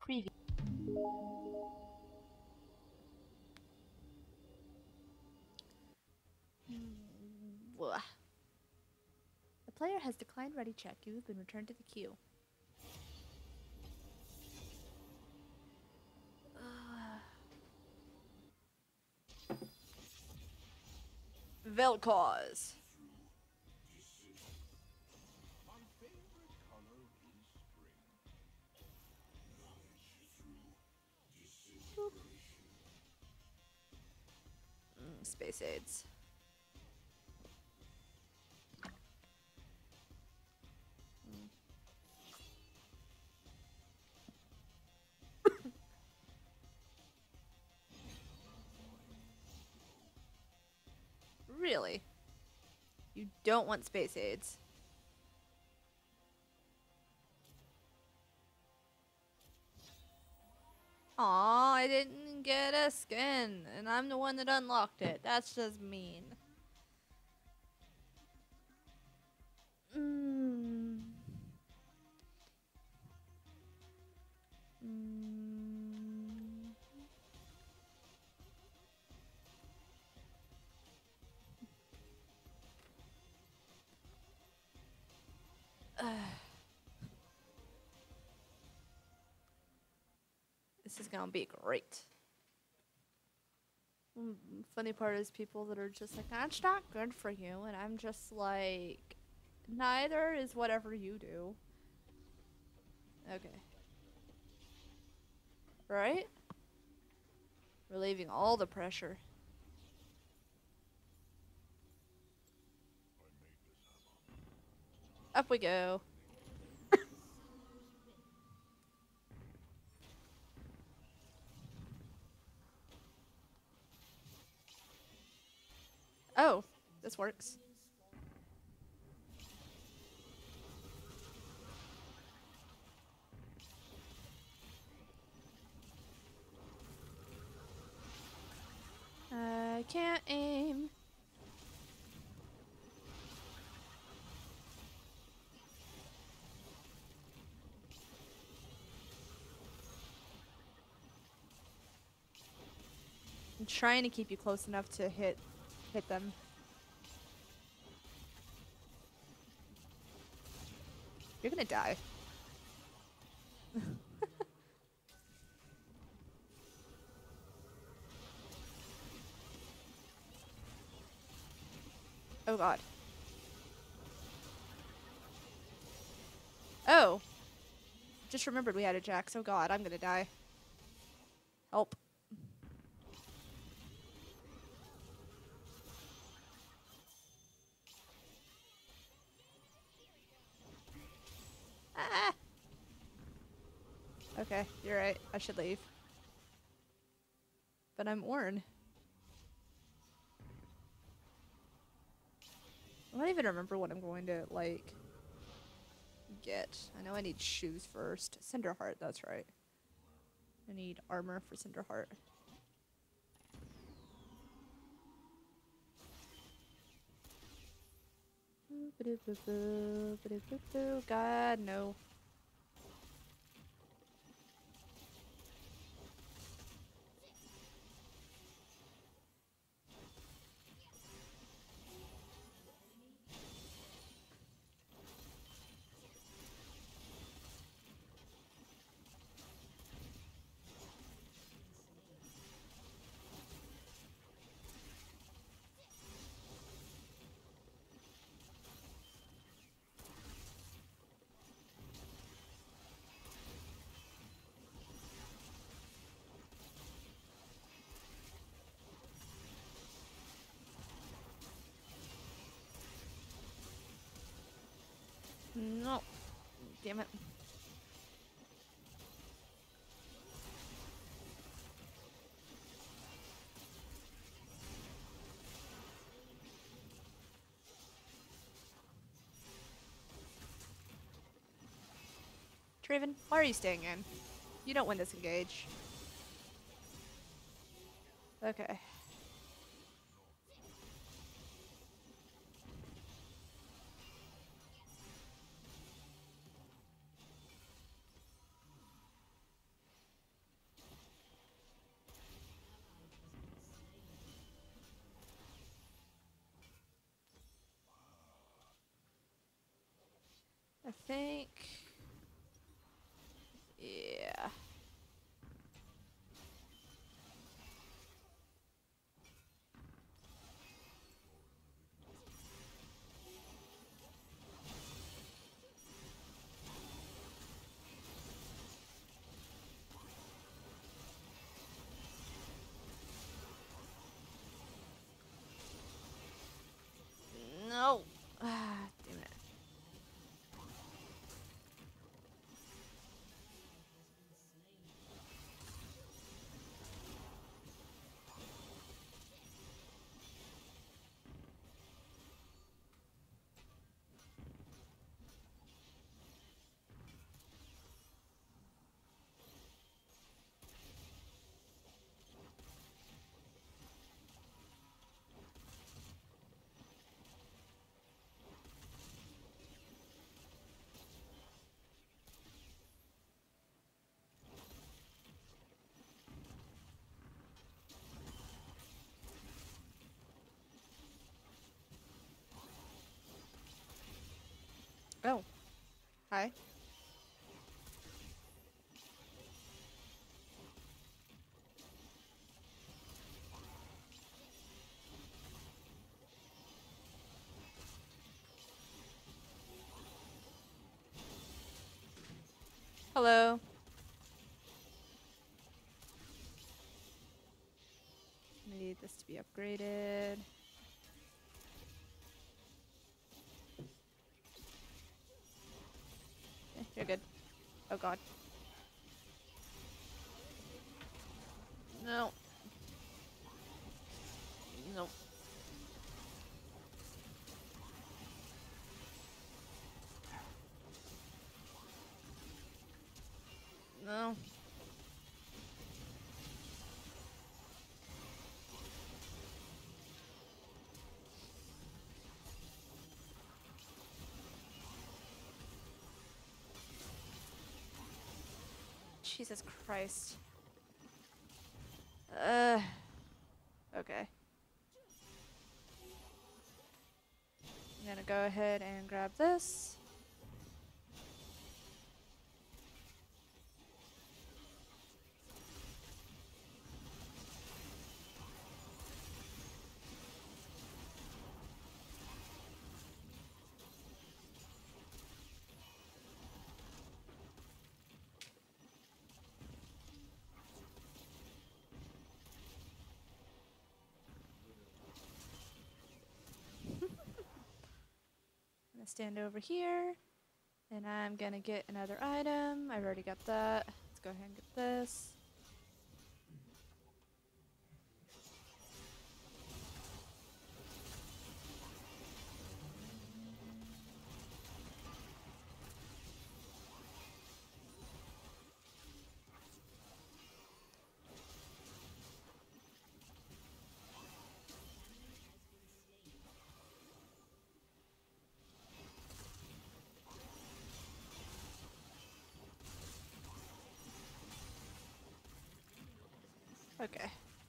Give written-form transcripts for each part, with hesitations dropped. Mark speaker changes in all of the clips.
Speaker 1: Preview.
Speaker 2: Blah. The player has declined ready check. You have been returned to the queue. Vel'Koz. Space aids. Really? You don't want space aids? Aw, I didn't get a skin, and I'm the one that unlocked it. That's just mean. Mm. Mm. This is gonna be great. Funny part is people that are just like, that's not good for you, and I'm just like, neither is whatever you do. Okay. Right? Relieving all the pressure. Up we go. Oh, this works. I can't aim. I'm trying to keep you close enough to hit them. You're gonna die. Oh god. Oh. Just remembered we had a Jax. Oh god, I'm gonna die. Help. Ah! Okay, you're right. I should leave. But I'm Ornn. I don't even remember what I'm going to, like, get. I know I need shoes first. Cinderheart, that's right. I need armor for Cinderheart. God, no. No. Damn it. Draven, why are you staying in? You don't win this engage. Okay. think... Yeah. No. Ah, damn it. Oh. Hi. Hello. Need this to be upgraded. You're good. Oh god. No. No. No. Jesus Christ. Okay. I'm gonna go ahead and grab this. I'm gonna stand over here, and I'm gonna get another item. I've already got that. Let's go ahead and get this. Okay.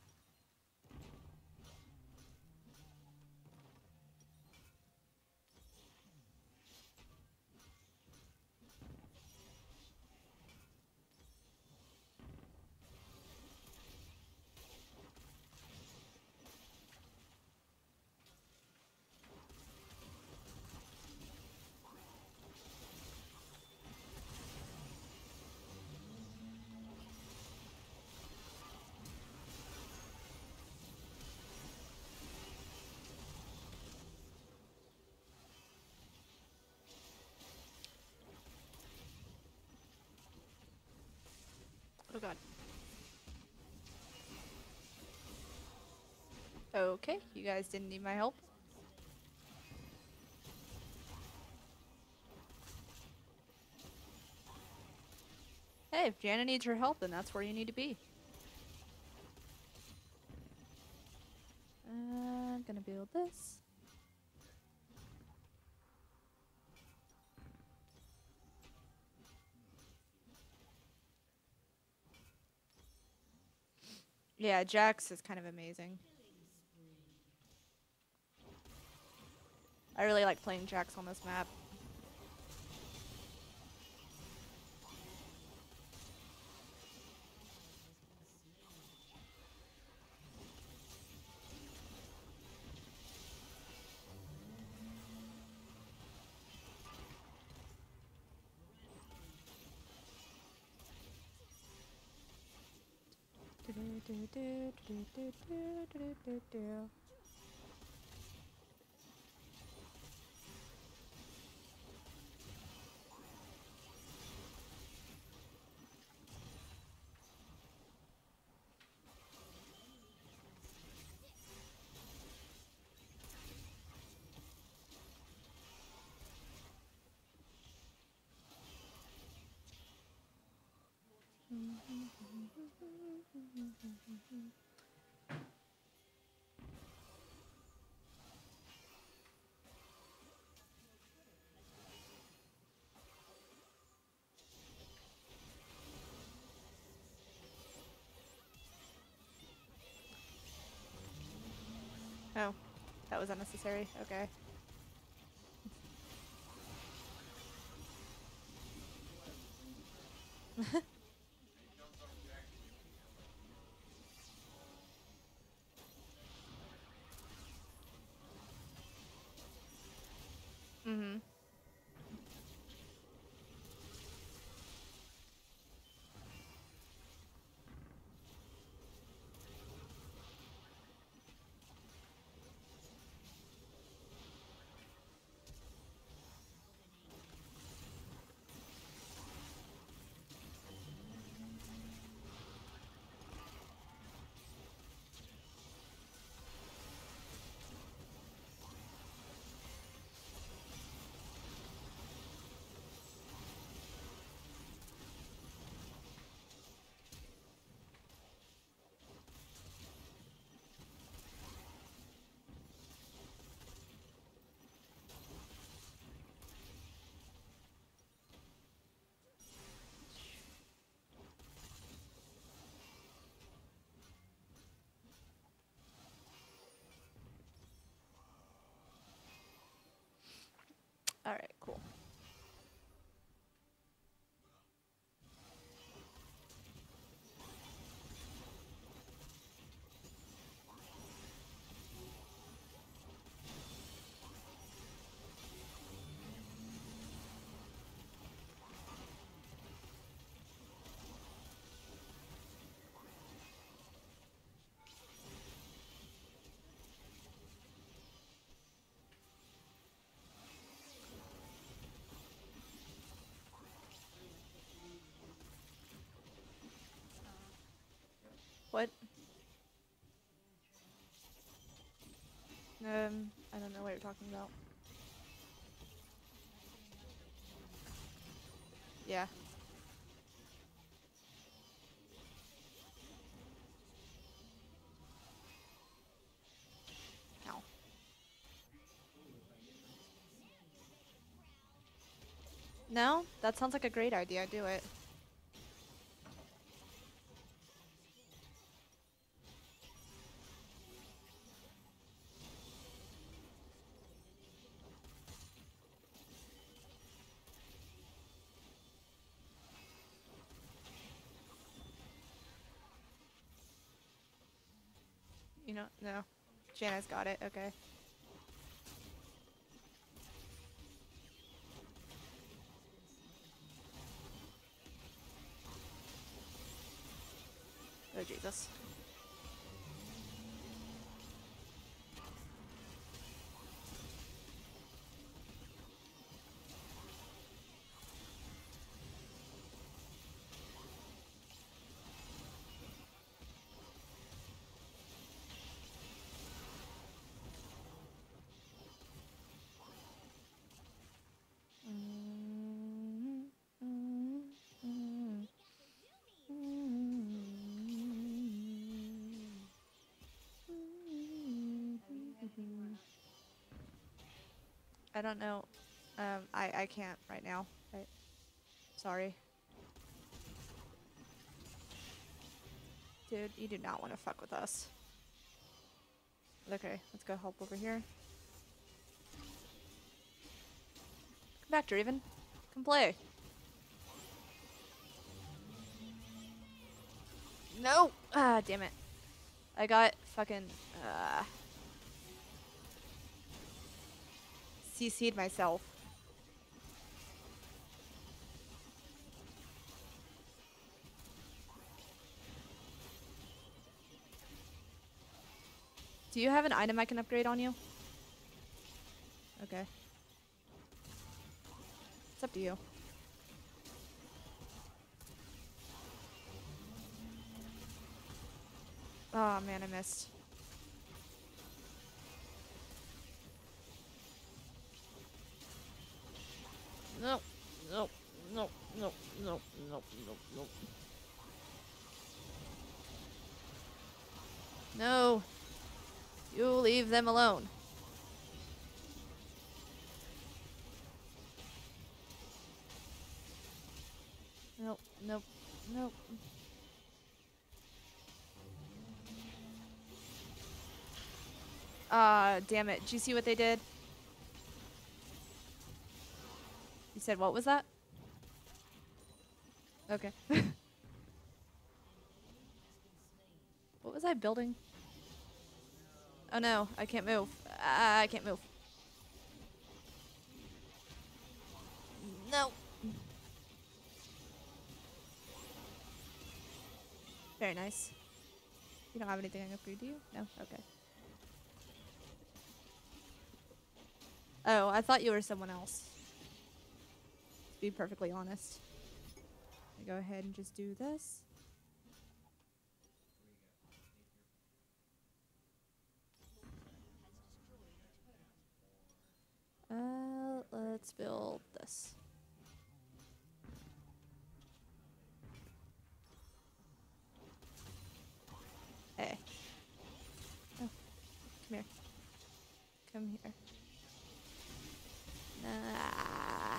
Speaker 2: Oh god. Okay, you guys didn't need my help. Hey, if Jana needs your help, then that's where you need to be. I'm gonna build this. Yeah, Jax is kind of amazing. I really like playing Jax on this map. Oh, that was unnecessary. Okay. Mm-hmm. All right, cool. What? I don't know what you're talking about. Yeah. Ow. No? That sounds like a great idea. Do it. You know, no. Jana's got it. Okay. Oh, Jesus. I don't know. I can't right now. Sorry. Dude, you do not want to fuck with us. Okay, let's go help over here. Come back, Draven. Come play. No! Ah, damn it. I got fucking, CC'd myself. Do you have an item I can upgrade on you? Okay. It's up to you. Oh man, I missed. No, no, no, no, no, no, no, no. No. You leave them alone. Nope, nope, nope. Damn it. Did you see what they did? You said what was that? Okay. What was I building? Oh no, I can't move. I can't move. No. Very nice. You don't have anything I can upgrade, do you? No? Okay. Oh, I thought you were someone else. To be perfectly honest. I go ahead and just do this. Let's build this. Hey. Oh, come here. Come here. Nah.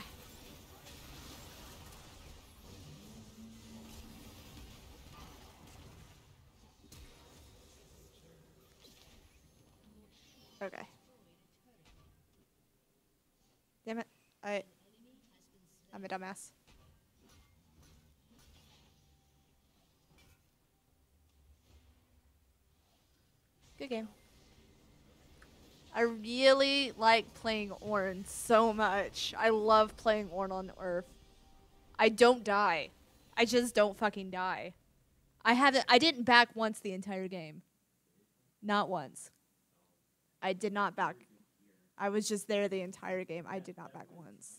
Speaker 2: Okay. Damn it. I'm a dumbass. Good game. I really like playing Ornn so much. I love playing Ornn on ARURF. I don't die. I just don't fucking die. I didn't back once the entire game. Not once. I did not back. I was just there the entire game. I did not back once.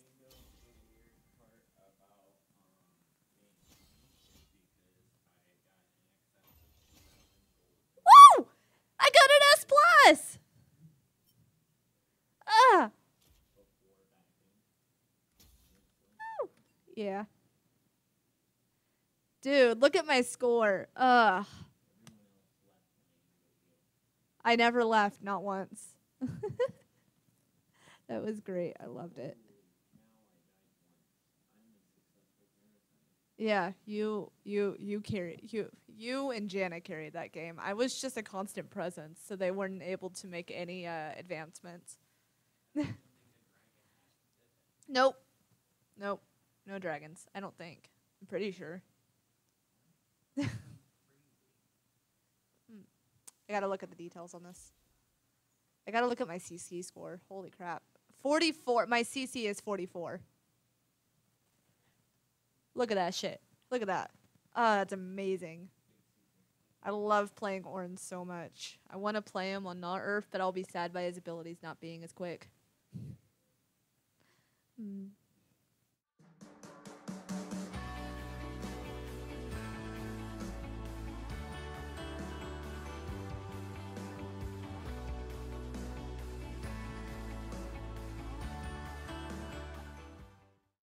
Speaker 2: Woo! I got an S plus! Ah! Woo! Yeah. Dude, look at my score. Ugh. I never left, not once. That was great. I loved it. Yeah, you and Jana carried that game. I was just a constant presence, so they weren't able to make any advancements. Nope. Nope. No dragons. I don't think. I'm pretty sure. I gotta look at the details on this. I gotta look at my CC score. Holy crap. 44. My CC is 44. Look at that shit. Look at that. Ah, that's amazing. I love playing Ornn so much. I want to play him on not ARURF, but I'll be sad by his abilities not being as quick.